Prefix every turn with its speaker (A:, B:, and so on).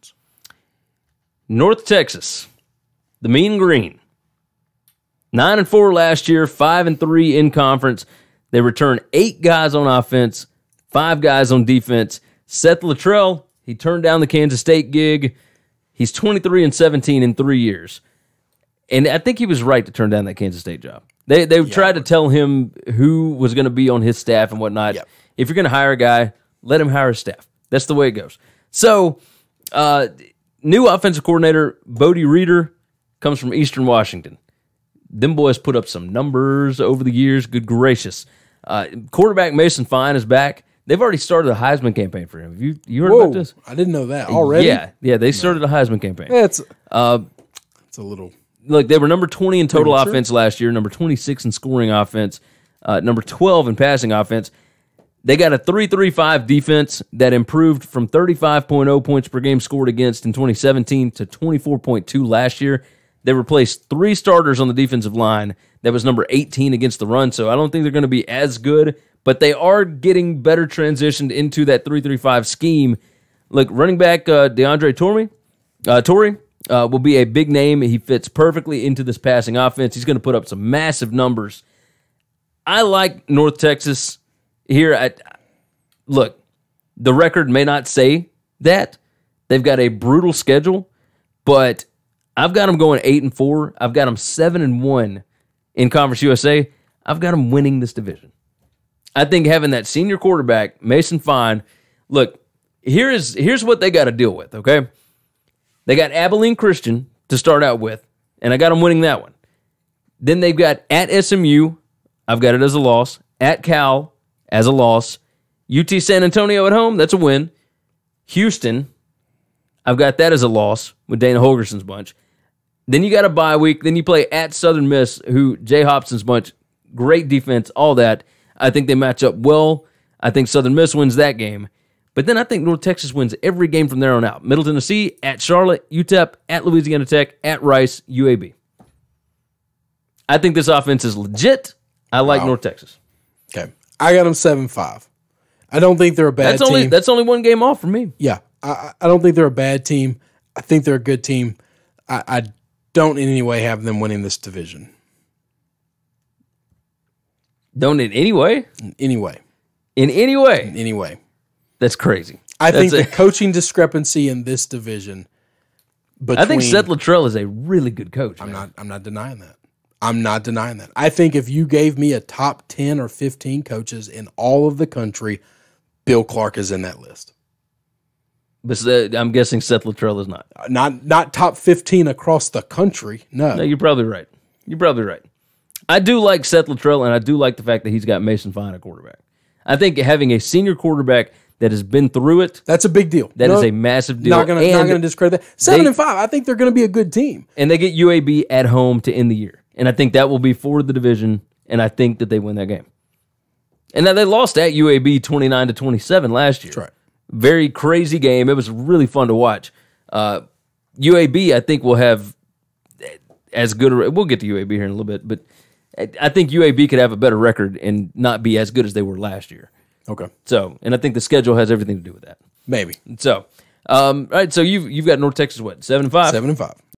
A: conference.
B: North Texas, the Mean Green. 9-4 last year, 5-3 in conference. They returned 8 guys on offense, 5 guys on defense. Seth Luttrell, he turned down the Kansas State gig. He's 23-17 in 3 years. And I think he was right to turn down that Kansas State job. They tried to tell him who was going to be on his staff and whatnot. Yep. If you're going to hire a guy, let him hire a staff. That's the way it goes. So, new offensive coordinator, Bodie Reeder, comes from Eastern Washington. Them boys put up some numbers over the years. Good gracious. Quarterback Mason Fine is back. They've already started a Heisman campaign for him. Have you heard about this?
A: I didn't know that already.
B: Yeah, they started a Heisman campaign.
A: Yeah, it's a little...
B: Look, they were number 20 in total offense last year, number 26 in scoring offense, number 12 in passing offense. They got a 3.35 defense that improved from 35.0 points per game scored against in 2017 to 24.2 last year. They replaced 3 starters on the defensive line. That was number 18 against the run, so I don't think they're going to be as good, but they are getting better transitioned into that 3.35 scheme. Look, running back DeAndre Torrey will be a big name. He fits perfectly into this passing offense. He's going to put up some massive numbers. I like North Texas here. Look, the record may not say that. They've got a brutal schedule, but I've got them going 8-4. I've got them 7-1 in Conference USA. I've got them winning this division. I think having that senior quarterback, Mason Fine, look, here's what they got to deal with, okay? They got Abilene Christian to start out with, and I got them winning that one. Then they've got at SMU, I've got it as a loss. At Cal, as a loss. UT San Antonio at home, that's a win. Houston, I've got that as a loss with Dana Holgerson's bunch. Then you got a bye week. Then you play at Southern Miss, who Jay Hobson's bunch, great defense, all that. I think they match up well. I think Southern Miss wins that game. But then I think North Texas wins every game from there on out. Middle Tennessee, at Charlotte, UTEP, at Louisiana Tech, at Rice, UAB. I think this offense is legit. I like North Texas.
A: Okay. I got them 7-5. I don't think they're a bad team.
B: That's only one game off for me.
A: Yeah. I don't think they're a bad team. I think they're a good team. I don't in any way have them winning this division.
B: Don't in any way?
A: In any way.
B: In any way?
A: In any way.
B: That's crazy.
A: I think the coaching discrepancy in this division
B: I think Seth Luttrell is a really good coach.
A: I'm not denying that. I'm not denying that. I think if you gave me a top 10 or 15 coaches in all of the country, Bill Clark is in that list.
B: But I'm guessing Seth Luttrell is not.
A: Not top 15 across the country. No.
B: No, you're probably right. You're probably right. I do like Seth Luttrell, and I do like the fact that he's got Mason Fine at quarterback. I think having a senior quarterback that has been through it,
A: that's a big deal.
B: That is a massive deal.
A: Not going to discredit that. 7-5. I think they're going to be a good team.
B: And they get UAB at home to end the year. And I think that will be for the division, and I think that they win that game. And now they lost at UAB 29-27 last year.
A: That's right.
B: Very crazy game. It was really fun to watch. UAB, I think, will have as good a... We'll get to UAB here in a little bit, but I think UAB could have a better record and not be as good as they were last year.
A: Okay.
B: So, and I think the schedule has everything to do with that.
A: Maybe.
B: So, all right, so you've got North Texas, what, 7-5?
A: 7-5.